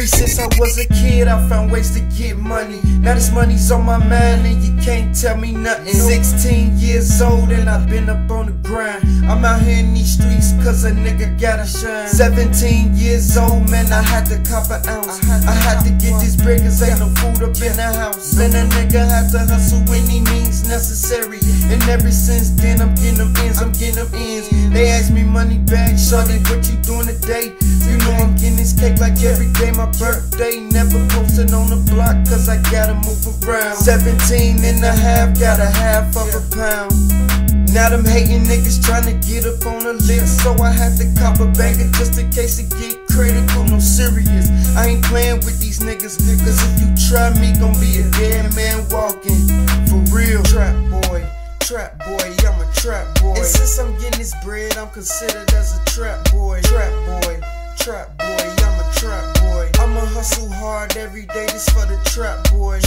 since I was a kid, I found ways to get money. Now this money's on my mind and you can't tell me nothing. 16 years old and I've been up on the grind. I'm out here in these streets cause a nigga gotta shine. 17 years old, man, I had to cop an ounce. I had to get this bread cause ain't no food up in the house. Then a nigga had to hustle any means necessary. And ever since then I'm getting them ends, They ask me money back, shawty, what you doing today? You know I'm getting this cake like every day my birthday. Never posted on the block cause I gotta move around. 17 and a half, got a half of a pound. Now them hating niggas tryna get up on the list, so I had to cop a bagger just in case it get critical. No serious, I ain't playing with these niggas, cause if you try me, gon' be a dead man walking. For real, trap boy, I'm a trap boy. And since I'm getting this bread, I'm considered as a trap boy. I'm a trap boy. I'ma hustle hard every day just for the trap boy.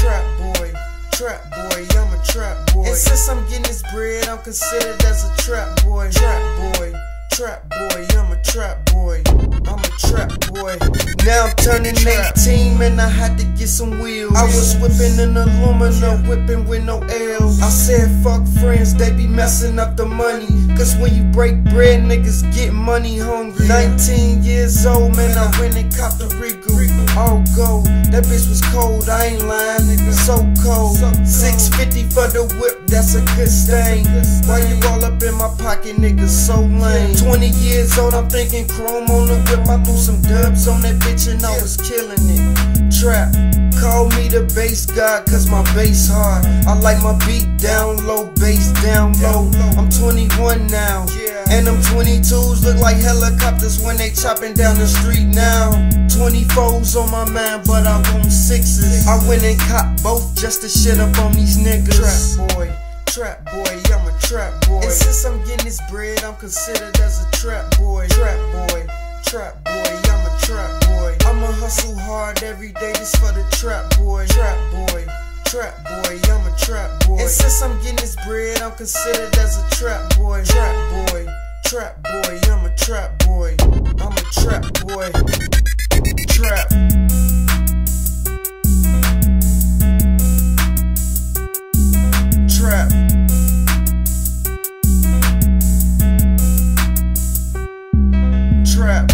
I'm a trap boy. And since I'm getting this bread, I'm considered as a trap boy. I'm a trap boy. Now I'm turning 18 and I had to get some wheels. I was whipping an aluminum, whipping with no L's. I said fuck friends, they be messing up the money. Cause when you break bread, niggas get money hungry. 19 years old, man, I went and copped a Regal. All gold, that bitch was cold, I ain't lying, nigga, so cold. 650 for the whip, that's a good stain. Why you all up in my pocket, nigga, so lame. 20 years old, I'm thinking chrome on the whip. I threw some dubs on that bitch and I was killing it. Trap, call me the bass god cause my bass hard. I like my beat down low, bass down low. I'm 21 now, and them 22s look like helicopters when they chopping down the street now. 24s on my mind, but I want 6s. I went and caught both just to shit up on these niggas. Trap boy, I'm a trap boy. And since I'm getting this bread, I'm considered as a trap boy. I'm a trap boy. I'ma hustle hard every day just for the trap boy. I'm a trap boy. And since I'm getting this bread, I'm considered as a trap boy. I'm a trap boy. I'm a trap boy. Trap. Trap.